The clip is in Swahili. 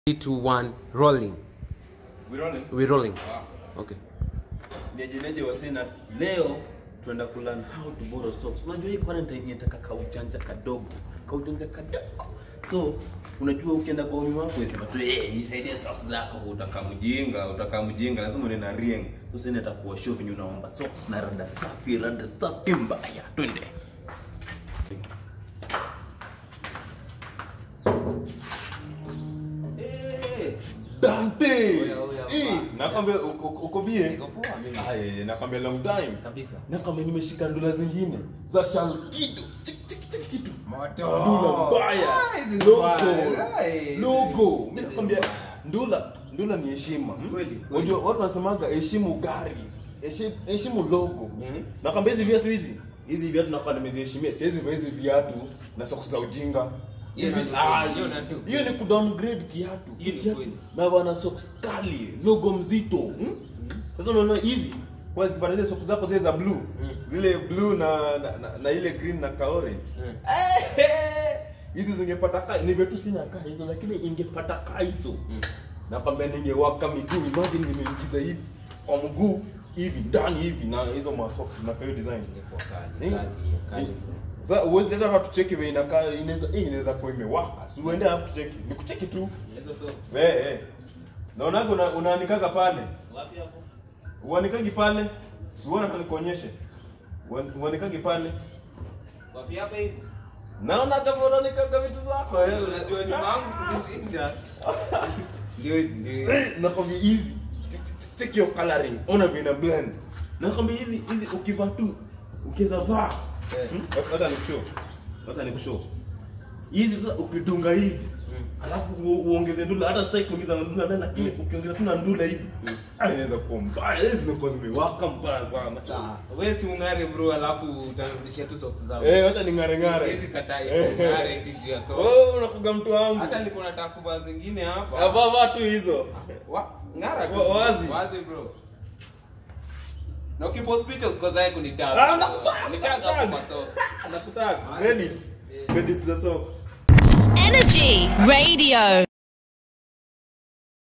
3, 2, 1, rolling. We're rolling. Wow. Okay. Niajeneje wasena leo tuenda kulearn how to borrow socks. Unajua hii quarantine inataka kaujanja kadogo. So unajua ukienda kwa mimi wako unasema tu nisaidie socks zako, utakamjinga lazima uende na ring. So sasa nitakuwa show venye unaomba socks na rada safi mbaya. Twende. Dante! Nakwambia uko bie? Niko poa mimi. Ai, nakwambia long time. Kabisa. Nakwambia nimeshika ndula zingine za Shalkido. Kitu. Moto. Ndula mbaya. Logo. Mimi nakwambia ndula ni heshima. Kweli. Unajua watu wanasemaga heshimu gari. Heshimu logo. Nakwambia hizi viatu nakuwa nimeziheshimia. Siwezi vaa hizi viatu na socks za ujinga. Hiyo ni kudowngrade kiatu. Na wana socks kali, logo mzito. Sasa unaona hizi kwa zipata zile socks zako zile za blue. Zile blue na ile green na ka orange. Hizi zingepata kai ni vitu sina kai hizo, lakini ingepata kai hizo. Na kwamba ningewaka miguu, imagine nimeingiza hivi kwa mguu hivi ndani hivi na hizo ma socks na kayo design ingekuwa kali. Sasa uwezi leta watu tucheki vile inakaa, inaweza kuwa imewaka. Si uende alafu tucheki. Nikucheki tu. Naona unaanikaga pale. Wapi hapo? Uanikagi pale. Si uone hata nikuonyeshe. Uanikagi pale. Wapi hapa hivi? Naona kama unaanikaga vitu zako. Wewe unajua ni wangu kunishinda. Ndio hizi. Nakwambia hizi. Check your coloring. Ona vina blend. Nakwambia hizi ukivaa tu ukiweza vaa. Hata nikushow. Hizi sasa ukidunga hivi. Alafu uongeze ndula, hata sitaki kuongeza ndula ndani, lakini ukiongeza tu na ndula hivi. Inaweza kuwa mbaya. Hizi zinakuwa zimewaka mbaya sana. Sawa. Wewe si ungare bro, alafu utarudishia tu socks zako. Hata ni ngare. Hizi katai ngare tiji ya socks. Unakuga mtu wangu. Hata niko nataka kuvaa zingine hapa. Hapa tu hizo. Ngara wazi bro. Na ukipost pictures kwa zako kunitag. Nitag hapo maso. Nakutaka. Credits za socks. Energy Radio.